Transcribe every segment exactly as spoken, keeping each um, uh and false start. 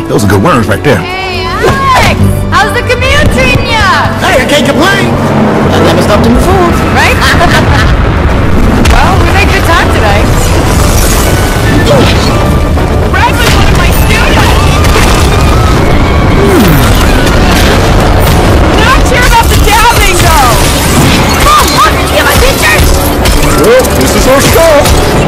Those are good worms right there. Hey, Alex! How's the commute treating ya? Hey, I can't complain. I never stopped in the food. Right? Well, we make good time today. Brad was one of my students! Not sure about the dabbing, though! Mom, look! You get my pictures? Well, this is our stop.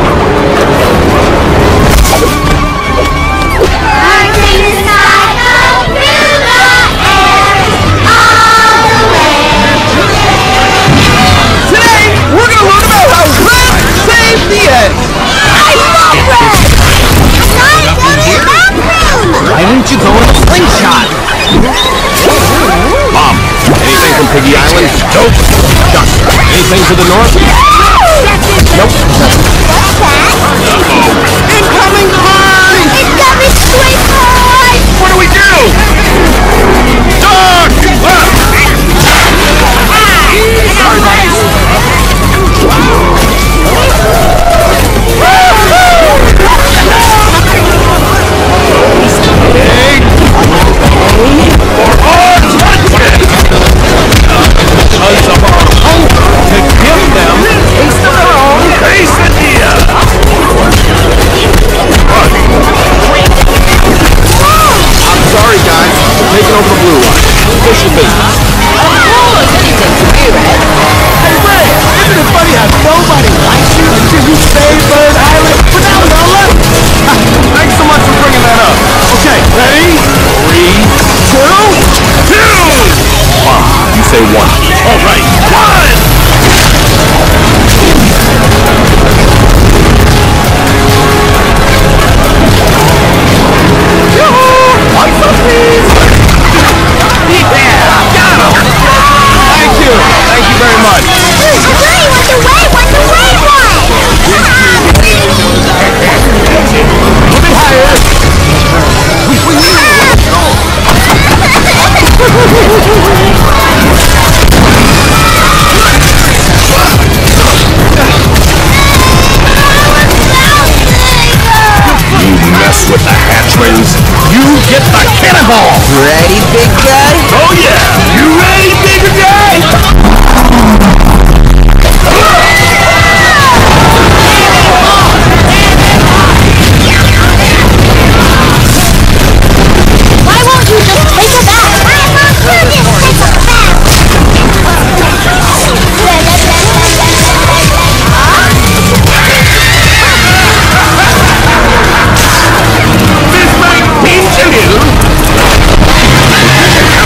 Why didn't you go in a slingshot? Mom, anything from Piggy Island? Nope. Duck, anything to the north? Nope. What's that? Incoming pie! Incoming sweet pie! What do we do? Duck! Sorry, buddy. Because of our hope to give them a taste of their own quesadilla. I'm sorry, guys. We're taking over the blue line. Official business. Of course, anything to me, Red. Hey, Ray, isn't it funny how nobody likes you until you save Bird Island? But now we all love it. Thanks so much for bringing that up. Okay, ready? Three, two, two! Mom, you say one. All right, one! Yoo-hoo! One for please! Yeah, got him! Thank you. Thank you very much. Hurry, what's the way? What's the way one? We'll be higher. You mess with the hatchlings, you get the cannonball. Ready, big guy? Oh yeah! You ready, bigger guy? Why won't you just take it back? I want you to take it back! This might teach you.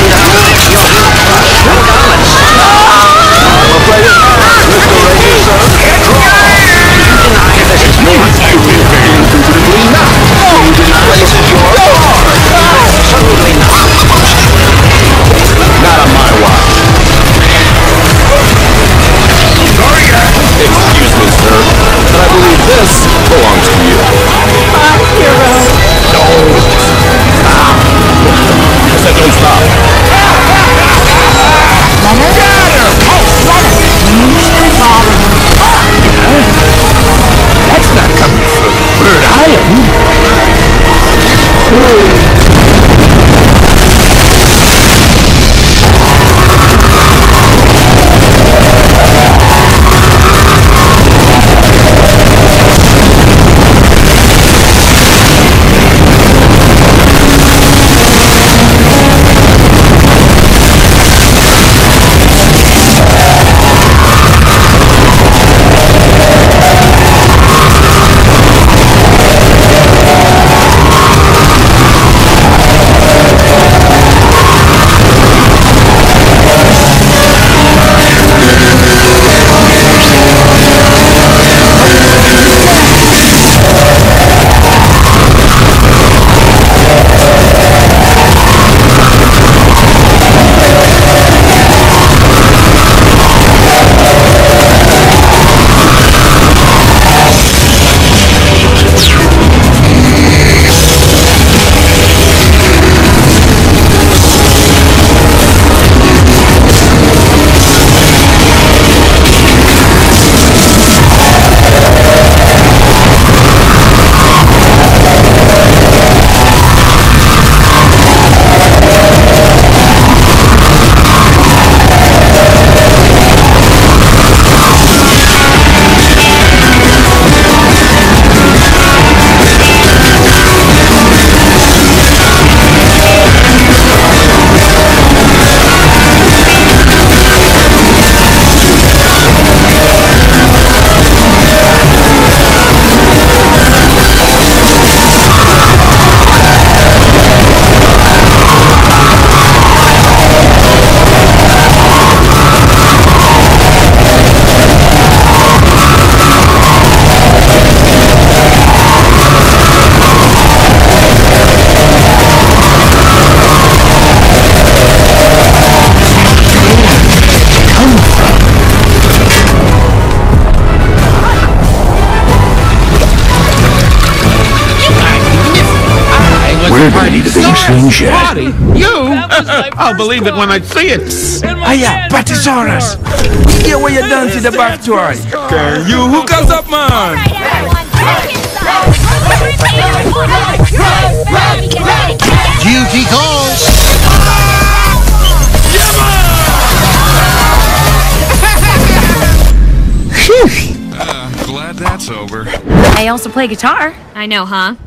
slingshot. Party? You? I'll believe it when I see it. Hiya, Patisaurus! We hear where you done to the backstory. Can you hook us up, man? Duty calls. Uh, glad that's over. I also play guitar. I know, huh?